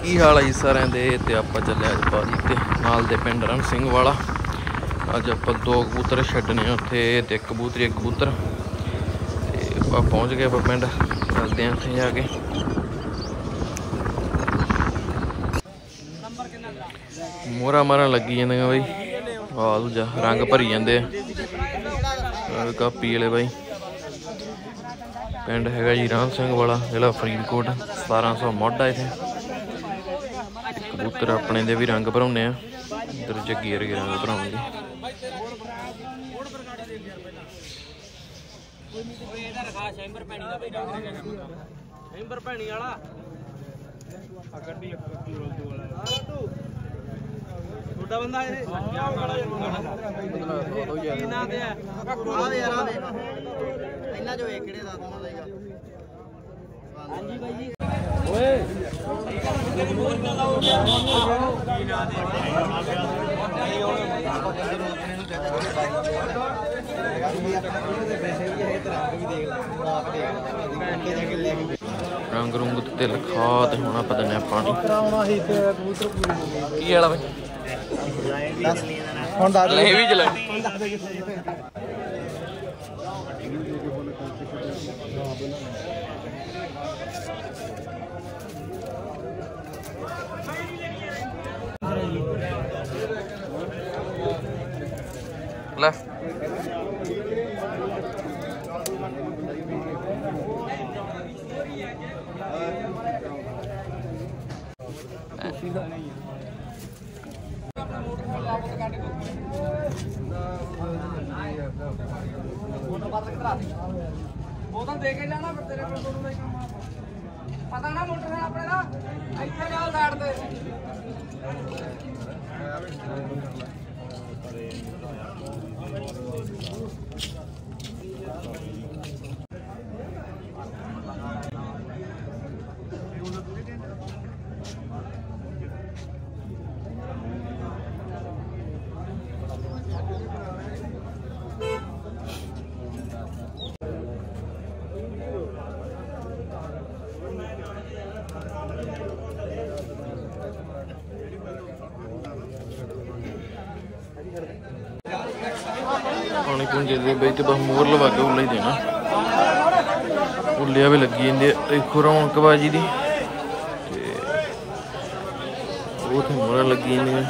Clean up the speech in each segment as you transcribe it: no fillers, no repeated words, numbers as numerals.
ਕੀ ਹਾਲ ਹੈ ਜੀ ਸਾਰਿਆਂ ਦੇ। ਤੇ ਆਪਾਂ ਚੱਲੇ ਅੱਜ ਬਾਜੀ ਤੇ ਨਾਲ ਦੇ ਪਿੰਡ ਰਣ ਸਿੰਘ ਵਾਲਾ। ਅੱਜ ਆਪਾਂ 2 ਕਬੂਤਰ ਛੱਡਣੇ ਉੱਥੇ ਤੇ ਇੱਕ ਕਬੂਤਰ ਤੇ ਆਪਾਂ ਪਹੁੰਚ ਗਏ ਆਪਾਂ ਪਿੰਡ। ਚੱਲਦੇ ਹਾਂ ਉੱਥੇ ਜਾ ਕੇ। ਮੋਹਰਾਂ ਮਾਰਾਂ ਲੱਗੀ ਜਾਂਦੀਆਂ ਬਾਈ। ਆਹ ਦੂਜਾ ਰੰਗ ਭਰੀ ਜਾਂਦੇ ਆ ਕਾਪੀ ਵਾਲੇ ਬਾਈ। ਪਿੰਡ ਹੈਗਾ ਜੀ ਰਣ ਸਿੰਘ ਵਾਲਾ, ਜ਼ਿਲ੍ਹਾ ਫਰੀਦਕੋਟ। 1700 ਮੋਢਾ ਇੱਥੇ। ਕਬੂਤਰ ਆਪਣੇ ਦੇ ਵੀ ਰੰਗ ਭਰਾਉਂਦੇ ਆ। ਇੱਧਰ ਜੱਗੀ ਵਰਗੇ ਰੰਗ ਭਰਾਉਂਦੇ। ਬੰਦਾ ਇਹਨਾਂ ਜੋ ਕਿਹੜੇ ਦਾ ਹਾਂਜੀ ਬਾਈ ਜੀ। ਓਏ ਰੰਗ ਰੁੰਗ ਤੇ ਲਿਖਾ ਤੇ ਹੁਣ ਆਪਾਂ ਦਿੰਦੇ ਪਾਣੀ। ਕੀ ਵਾਲਾ ਬਾਈ ਹੁਣ ਦੱਸ ਲੈ ਵੀ ਚਲਾ। ਲੈ ਬੋਤਲ ਦੇ ਕੇ ਜਾਣਾ ਫਿਰ ਤੇਰੇ ਕੋਲ ਤੁਹਾਨੂੰ ਪਤਾ ਨਾ ਮੋਟਰ ਆਪਣੇ ਦਾ ਇੱਥੇ ਜਾਓ ਸਾਈਡ ਤੇ। ਪਾਣੀ ਪੂਣੀ ਦੇ ਬਈ ਤੇ ਬਸ ਮੋਹਰ ਲਵਾ ਕੇ ਉੱਲਾ ਹੀ ਦੇਣਾ। ਉੱਲਿਆ ਵੀ ਲੱਗੀ ਜਾਂਦੇ ਦੇਖੋ ਰੌਣਕ ਬਾਜੀ ਦੀ। ਤੇ ਉਹ ਤੇ ਮੋਹਰਾਂ ਲੱਗੀ ਜਾਂਦੀਆਂ।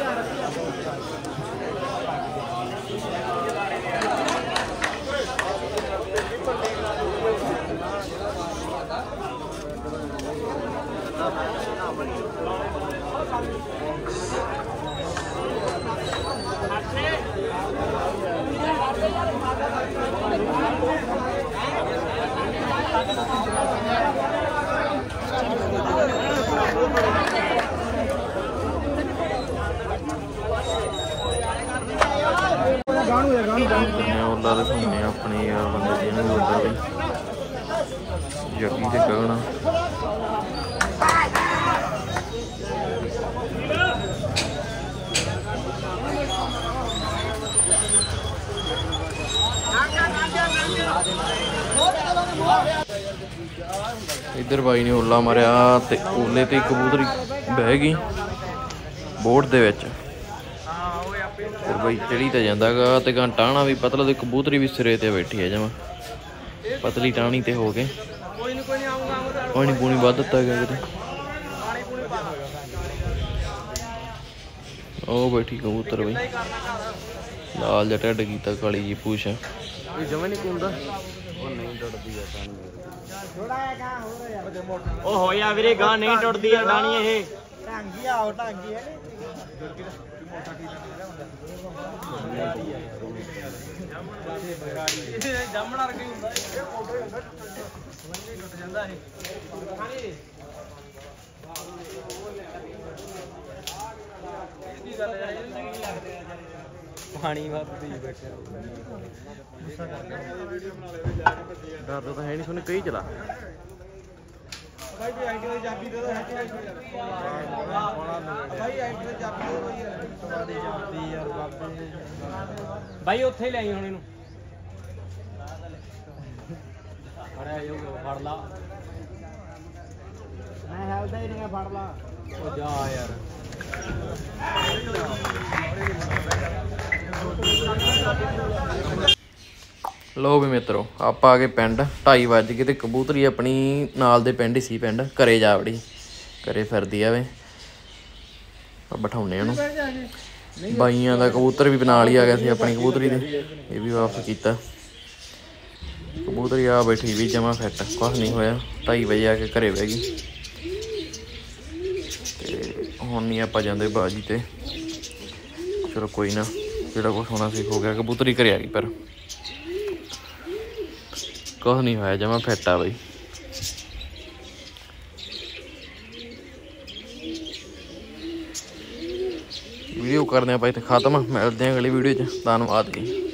ਉੱਲਾ ਦਿਖਾਉਂਦੇ ਆਪਣੇ ਯਾਰ ਬੰਦੇ ਜਿਹਨਾਂ ਨੂੰ ਉੱਲਾ ਬਈ ਜੱਗੀ ਤੇ ਗਗਣਾ। ਇੱਧਰ ਬਾਈ ਨੇ ਉੱਲਾ ਮਾਰਿਆ ਤੇ ਓਲੇ ਤੇ ਕਬੂਤਰੀ ਬਹਿ ਗਈ ਬੋਰਡ ਦੇ ਵਿੱਚ। ਫਿਰ ਬਾਈ ਚੜੀ ਤਾਂ ਜਾਂਦਾ ਗਾ ਤੇ ਟਾਹਣਾ ਵੀ ਪਤਲਾ ਤੇ ਕਬੂਤਰੀ ਵੀ ਸਿਰੇ ਤੇ ਬੈਠੀ ਹੈ ਜਮਾਂ ਪਤਲੀ ਟਾਹਣੀ ਤੇ ਹੋ ਕੇ। ਪਾਣੀ ਪੂਣੀ ਵੱਧ ਦਿੱਤਾ ਗਿਆ ਕਿਤੇ। ਉਹ ਬੈਠੀ ਕਬੂਤਰ ਬਈ ਲਾਲ ਜਿਹਾ ਢਿੱਡ ਕੀਤਾ ਕਾਲੀ ਜੀ ਪੂਛ। ਜਮਾ ਨਹੀਂ ਘੁੰਮਦਾ ਉਹ ਨਹੀਂ ਟੁੱਟਦੀ ਆ ਉਹ ਹੋਇਆ ਵੀਰੇ ਗਾਂ ਨਹੀਂ ਟੁੱਟਦੀ ਆ ਡਾਣੀ ਇਹ ਢਾਂਗੀ ਆਓ ਢਾਂਗੀ ਹੈ ਜਾਮਣ ਵਰਗਾ ਹੀ ਹੁੰਦਾ ਇਹ ਫੋਟੋ ਹੁੰਦਾ ਟੁੱਟ ਜਾਂਦਾ ਇਹ। ਪਾਣੀ ਵੱਧਦੀ ਬੈਠੇ ਡਰਦਾ ਤਾਂ ਹੈ ਨਹੀਂ ਸੁਣ ਕਈ ਚਲਾ। ਭਾਈ ਵੀ ਆਈਟੀ ਦੀ ਚਾਬੀ ਦੇ ਦੋ। ਭਾਈ ਆਈਟੀ ਦੀ ਚਾਬੀ ਦੇ ਦੋ ਯਾਰ ਬਾਬੇ ਭਾਈ ਉੱਥੇ ਹੀ ਲੈ ਆਈ ਹੁਣ ਇਹਨੂੰ। ਫੜਿਆ ਜਾਊਗਾ ਫੜ ਲਾ। ਲੋ ਵੀ ਮਿੱਤਰੋ ਆਪਾਂ ਆ ਗਏ ਪਿੰਡ 2:30 ਵੱਜ ਗਏ ਤੇ ਕਬੂਤਰੀ ਆਪਣੀ ਨਾਲ ਦੇ ਪਿੰਡ ਹੀ ਸੀ ਪਿੰਡ ਘਰੇ ਜਾ ਵੜੀ ਘਰੇ ਫਿਰਦੀ ਆਵੇ ਬਿਠਾਉਣੇ ਉਹਨੂੰ ਬਾਈਆਂ ਦਾ ਕਬੂਤਰ ਵੀ ਨਾਲ ਹੀ ਆ ਗਿਆ ਸੀ ਆਪਣੀ ਕਬੂਤਰੀ ਦੇ ਇਹ ਵੀ ਵਾਪਸ ਕੀਤਾ ਕਬੂਤਰੀ ਆ ਬੈਠੀ ਵੀ ਜਮਾ ਫਿੱਟ ਕੁਛ ਨਹੀਂ ਹੋਇਆ 2:30 ਵਜੇ ਆ ਕੇ ਘਰੇ ਬਹਿ ਗਈ ਤੇ ਹੁਣ ਨਹੀਂ ਆਪਾਂ ਜਾਂਦੇ ਬਾਜੀ ਤੇ ਚਲੋ ਕੋਈ ਨਾ ਜਿਹੜਾ ਕੁਛ ਹੋਣਾ ਸੀ ਹੋ ਗਿਆ ਕਬੂਤਰੀ ਘਰੇ ਆ ਗਈ ਪਰ ਕੁਛ ਨਹੀਂ ਹੋਇਆ ਜਮਾ ਫਿੱਟ ਆ ਬਈ ਵੀਡੀਓ ਕਰਦੇ ਆਪਾਂ ਇੱਥੇ ਖਤਮ ਮਿਲਦੇ ਹਾਂ ਅਗਲੀ ਵੀਡੀਓ 'ਚ ਧੰਨਵਾਦ ਜੀ।